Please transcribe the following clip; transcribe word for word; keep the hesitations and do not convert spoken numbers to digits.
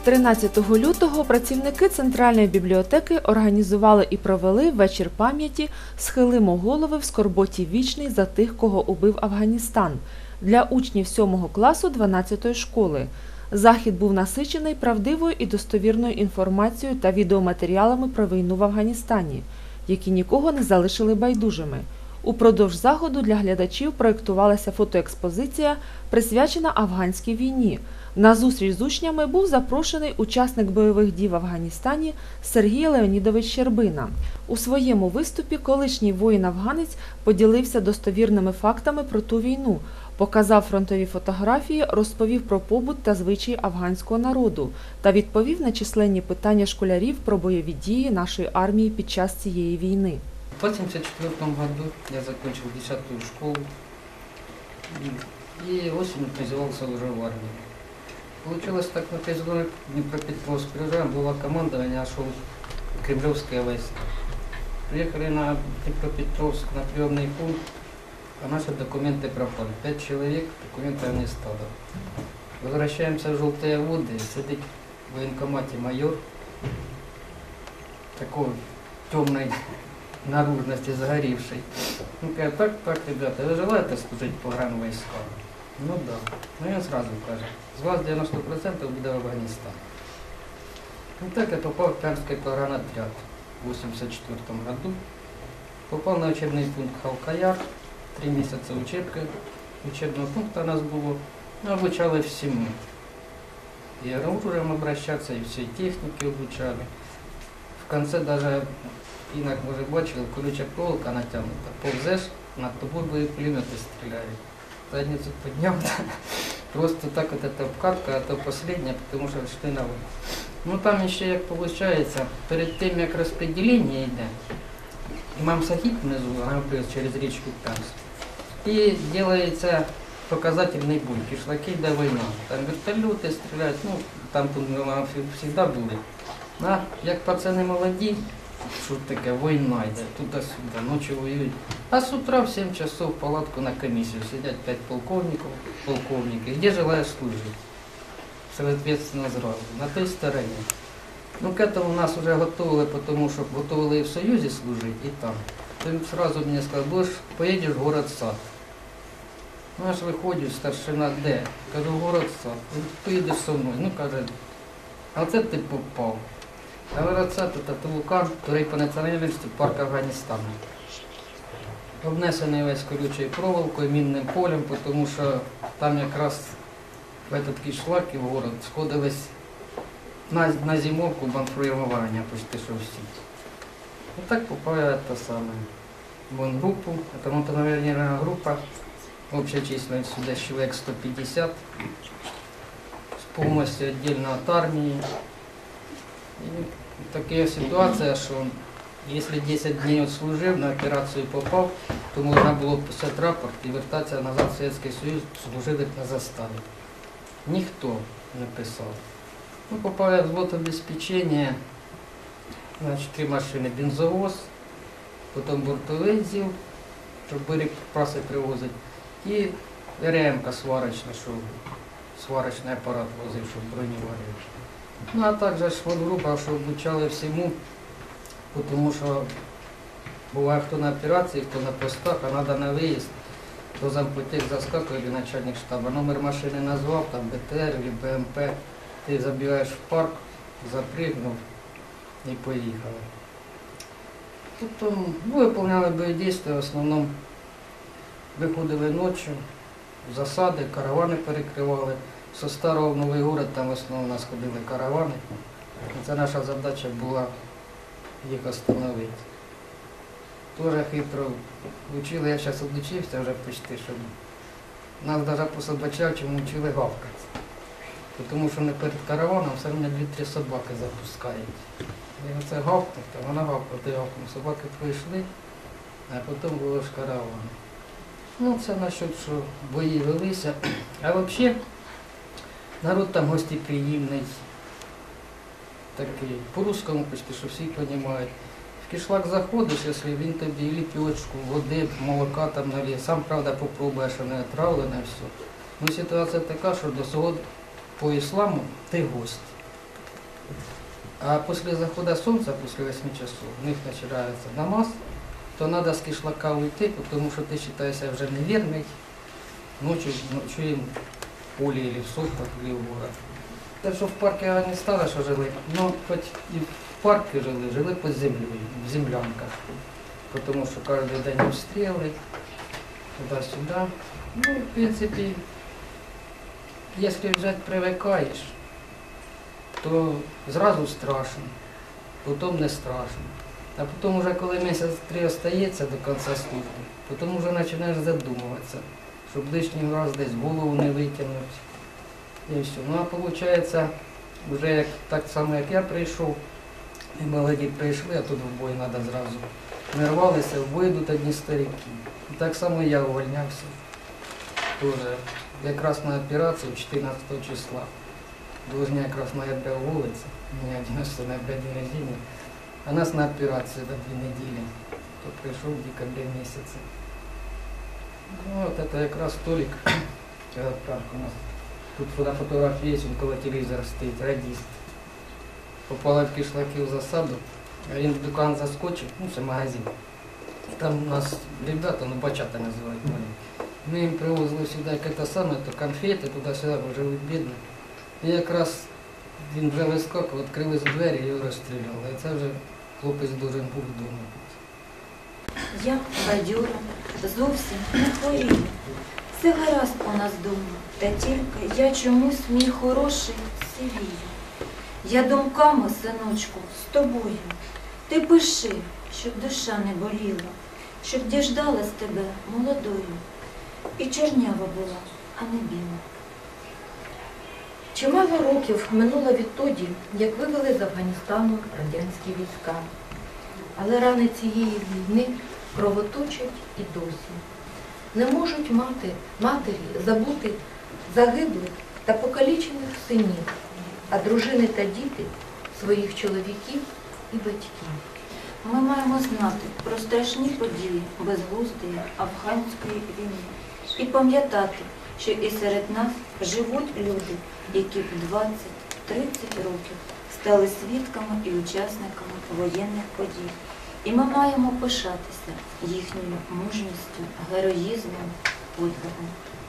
тринадцятого лютого працівники Центральної бібліотеки організували і провели вечір пам'яті «Схилимо голови в скорботі вічний за тих, кого убив Афганістан» для учнів сьомого класу дванадцятої школи. Захід був насичений правдивою і достовірною інформацією та відеоматеріалами про війну в Афганістані, які нікого не залишили байдужими. Упродовж заходу для глядачів проєктувалася фотоекспозиція, присвячена афганській війні. На зустріч з учнями був запрошений учасник бойових дій в Афганістані Сергій Леонідович Щербина. У своєму виступі колишній воїн-афганець поділився достовірними фактами про ту війну, показав фронтові фотографії, розповів про побут та звичаї афганського народу та відповів на численні питання школярів про бойові дії нашої армії під час цієї війни. В восемьдесят четвёртом году я закончил десятую школу и осенью призывался уже в армию. Получилось так, на призывной Днепропетровск приезжаем, было командование, шел кремлевские войска. Приехали на Днепропетровск на приемный пункт, а наши документы пропали. Пять человек, документов не стало. Возвращаемся в Желтые воды, сидит в военкомате майор, такой темной наружности, загоревший. Он говорит, так, так, ребята, вы желаете служить по гранвойскам? Ну да. Ну и он сразу скажет, с вас девяносто процентов будет в Афганистан. И так я попал в Пермский погранотряд в восемьдесят четвёртом году. Попал на учебный пункт Халкаяр, три месяца учебка. Учебного пункта у нас было, ну, обучали всему. И оружием обращаться, и всей техники обучали. В конце даже, инак, может, бачили, колючая проволока натянута. Повзешь, над тобой были пулеметы стреляли. Задницу поднял, просто так вот эта обкатка, это последняя, потому что шли на войну. Ну там еще, як получается, перед тем, як розподілення йде, імам Сахіб внизу, робив через річку Пенс, і робиться показательний бой, кишлаки йде війна. Там вертольоти стріляють, ну там тут завжди були. А як пацани молоді, що таке, війна йде, туди-сюди, ночі воюють. А з утра в сім часов в палатку на комісію сидять п'ять полковників, полковники, де желаєш служити. Соответственно, зразу, на той стороні. Ну, к этому нас вже готували, тому що готували і в Союзі служити, і там. То він одразу мені сказав, будеш, поїдеш в город-сад. Ну, аж виходжу, старшина, де? Кажу, город-сад. Поїдеш зі мною. Ну, каже, а це ти попав. А город-сад – це Тулукан, який по національності парк Афганістану. Обнесений весь колючою проволокою, мінним полем, тому що там якраз в этот кишлак і в город сходились на, на зимовку бомбардування, почти що всі. І так попав я та саме в групу, це мотонавернірна група, общая численность сюди чоловік сто п'ятдесят, з повністю віддільно від армії. І така ситуація, що якщо десять днів служив, на операцію попав, то можна було писати рапорт і вертатися назад в Совєтський Союз, служити на заставі. Ніхто не писав. Ну, попав я в взвод обезпечення, значить, три машини, бензовоз, потім бортовий зіл, щоб боєприпаси привозити, і РМК сварочна, що сварочний апарат возив, щоб броню варив. Ну, а також група, що обучали всьому, тому що буває, хто на операції, хто на постах, а треба на виїзд, то зампотек заскакує, або начальник штабу. Номер машини назвав, там БТР або БМП, ти забігаєш в парк, запригнув і поїхали. Тобто, ми виконували бойові дії, в основному виходили ночі, в засади, каравани перекривали. Со старого в Новий город там в основному у нас ходили каравани. І це наша задача була їх остановити. Тоже хитро вчили, я зараз відучився вже почти, щоб нас навіть по собачачому вчили гавкати. Тому що не перед караваном все одно дві-три собаки запускають. І оце гавкнув, то вона гавкала, ти гавкнув. Собаки пройшли, а потім було ж караван. Ну це насчет, що бої велися. А взагалі народ там гостеприємний, такий, по-русскому почти, що всі розуміють. В кишлак заходиш, якщо він тобі ліпьочку, води, молока там наліє, сам, правда, попробуєш, що не отравлене все. Ну, ситуація така, що до цього по ісламу ти гость. А після заходу сонця, після восьми часов, у них починається намаз, то треба з кишлака уйти, тому що ти вважаєшся вже невірний, ночі ночуємо в полі, або в сопках, або в горах. Те, що в парку Афганістана, що жили, ну, хоч і в парку жили, жили під землею, в землянках, тому що кожен день обстріли, туди-сюди. Ну, в принципі, якщо вже привикаєш, то зразу страшно, потім не страшно. А потім вже коли місяць три остається до кінця служби, потім вже починаєш задумуватися, щоб лишній раз десь голову не витягнути. І все. Ну а виходить, вже як, так само, як я прийшов, і молоді прийшли, а тут в бой треба зразу. Ми рвалися, в бой йдуть одні старики. І так само я увольнявся. Тоже якраз на операцію чотирнадцятого числа. Должны якраз ноября уволиться, у меня одиннадцатого ноября день рождения, а нас на операцию до две недели, то пришел в декабре месяце. Ну, вот это как раз Толик, у нас тут на фотографии есть, он около телевизора стоит, радист. Попала в кишлаки в засаду, один в дукан заскочил, ну, це магазин. Там у нас ребята, ну, бачата называют маленькие. Мы им привозили сюда какое-то самое, то конфеты, туда-сюда, живут бедно. І якраз він вже вискокав, відкрились двері і його розстріляли. І це вже хлопець дуже був вдома. Я бадьора, зовсім не хворію. Все гаразд у нас дома, та тільки я чомусь мій хороший сивію. Я думками, синочку, з тобою. Ти пиши, щоб душа не боліла, щоб діждалась тебе молодою. І чорнява була, а не біла. Чимало років минуло відтоді, як вивели з Афганістану радянські війська. Але рани цієї війни кровоточать і досі. Не можуть мати, матері забути загиблих та покалічених синів, а дружини та діти своїх чоловіків і батьків. Ми маємо знати про страшні події безглуздої афганської війни і пам'ятати, що і серед нас живуть люди, які в двадцять-тридцять років стали свідками і учасниками воєнних подій. І ми маємо пишатися їхньою мужністю, героїзмом, подвигом.